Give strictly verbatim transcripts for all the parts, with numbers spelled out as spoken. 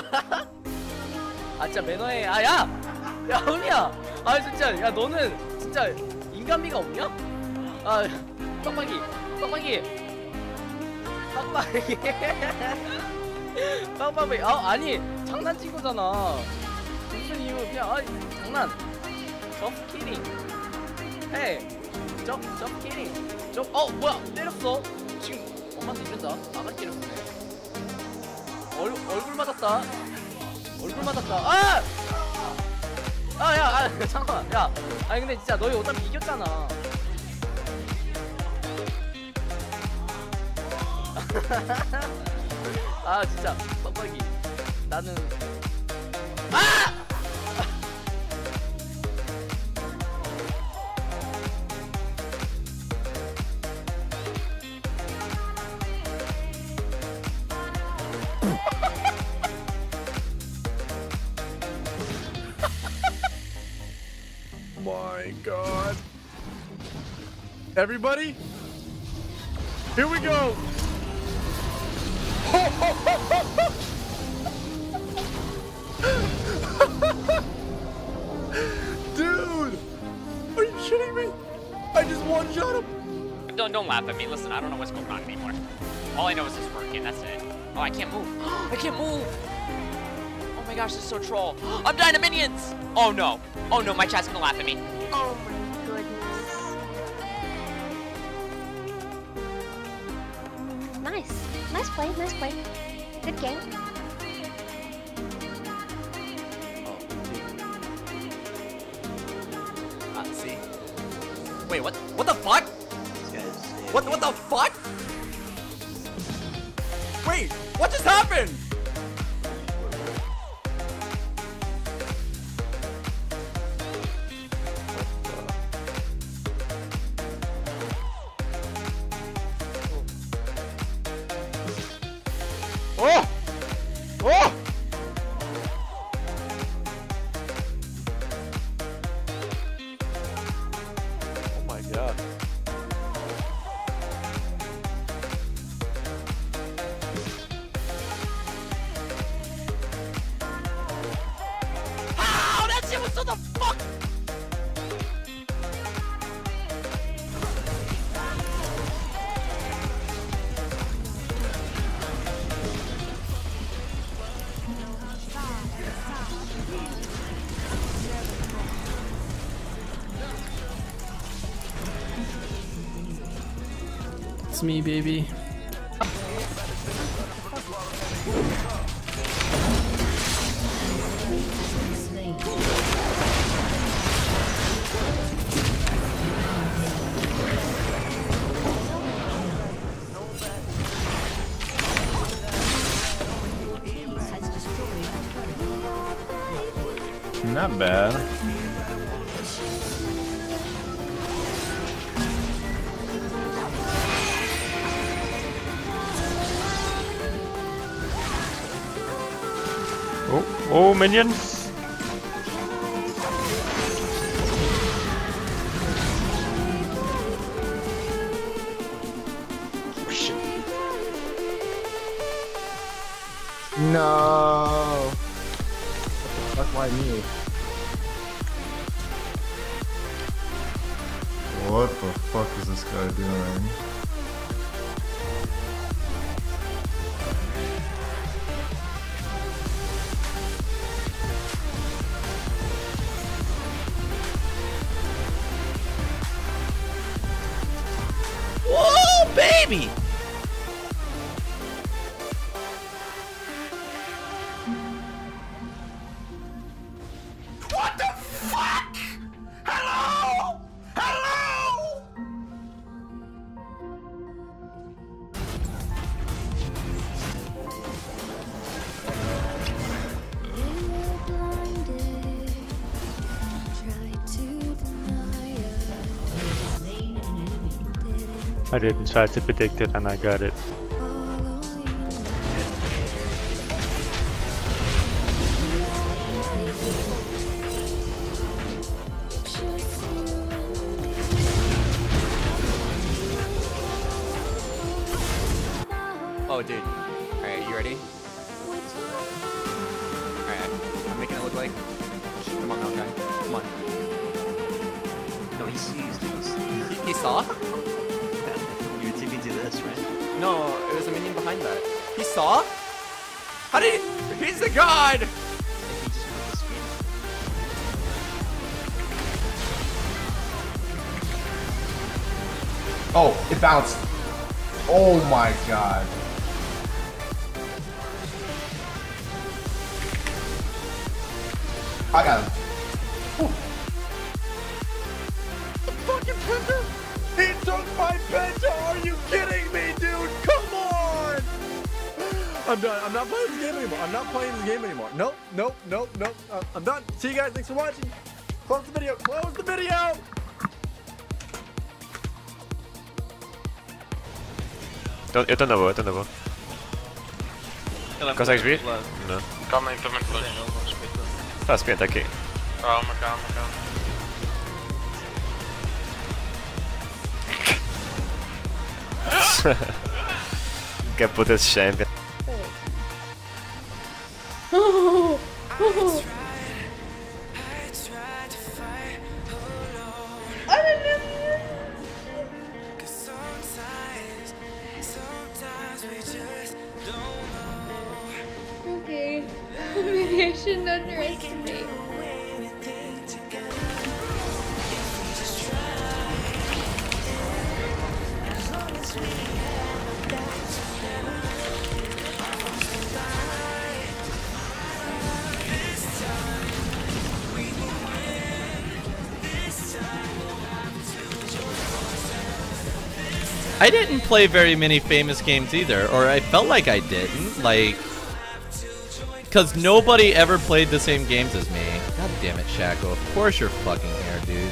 아 진짜 매너해. 아 야! 야 은희야! 아 진짜 야 너는 진짜 인간미가 없냐? 아 빡빡이 빡빡이 빡빡이 빡빡이 아 아니 장난친 거잖아. 무슨 이유 그냥 아 장난. Just kidding. Hey, just just kidding. just 어 뭐야 때렸어? 지금 엄마한테 이른다. 아가 때렸네. 얼 얼굴 맞았다. 얼굴 맞았다. 아! 아, 야, 아, 잠깐만. 야, 아니 근데 진짜 너희 어차피 이겼잖아. 아, 진짜 빡빡이. 나는 아! My God. Everybody, here we go. Dude, are you kidding me? I just one-shot him. Don't, don't laugh at me. Listen, I don't know what's going on anymore. All I know is it's working, that's it. Oh, I can't move. I can't move. Oh my gosh, this is so troll. I'm dying to minions. Oh no. Oh no, my chat's gonna laugh at me. Oh my goodness. Nice. Nice play, nice play. Good game. Ah, see? Wait, what? What the fuck? What? What the fuck? Wait, what just happened? Oh! Oh! Oh my God. How? That shit was so the fuck. It's me, baby. Not bad. Oh, oh, minions! Oh, shit. No. What the fuck? Why me? What the fuck is this guy doing? Whoa, baby! What the fuck? Hello? Hello? I didn't try to predict it and I got it. Oh, dude. Alright, you ready? saw? You were TPing to this, right? No, it was a minion behind that. He saw? How did he? He's the god! He just moved the screen. Oh, it bounced. Oh my god. I got him. Fucking Penta! He took my Penta! Are you kidding me, dude? Come on! I'm done. I'm not playing this game anymore. I'm not playing this game anymore. Nope, nope, nope, nope. Uh, I'm done. See you guys. Thanks for watching. Close the video. Close the video! Don't, eu tô na boa, eu tô na boa. Consegues vir? Não. Calma aí, também longe. Tá, a spin tá aqui. Calma, calma, calma. Que puta esse champion. Okay. Maybe I shouldn't underestimate. I didn't play very many famous games either, or I felt like I didn't, like, because nobody ever played the same games as me. God damn it, Shaco, of course you're fucking here, dude.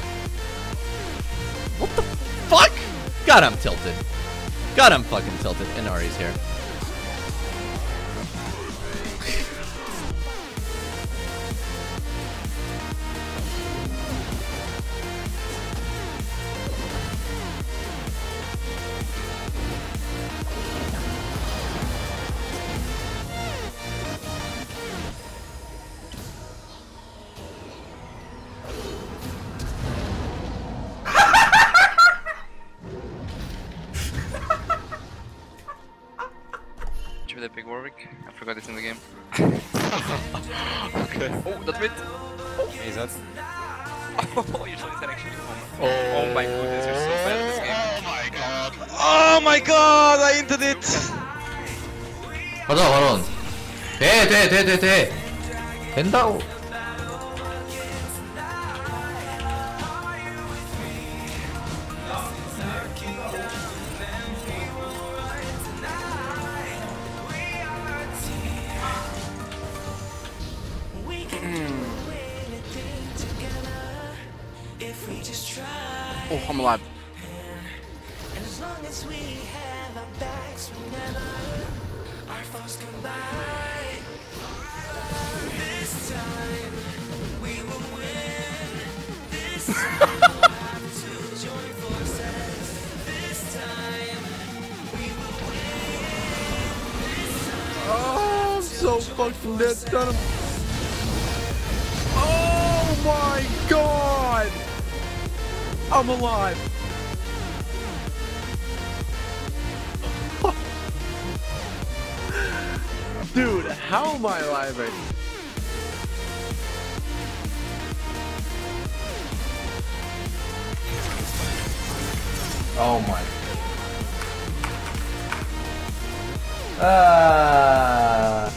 What the fuck? God, I'm tilted. God, I'm fucking tilted, and Ari's here. That big Warwick? I forgot it's in the game. Okay. Oh, dat wint. Oh. Is that? Oh, you're so actually. Oh. Oh my goodness, you're so bad at this game. Oh my god. Oh my god, I entered it! 가자, 바론. 돼, 돼, 돼, 돼, 돼. 된다고. Oh, I'm alive. Oh, I'm so fucking dead. Done him. Oh my god! I'm alive. Dude, how am I alive right now? Oh my. Ah.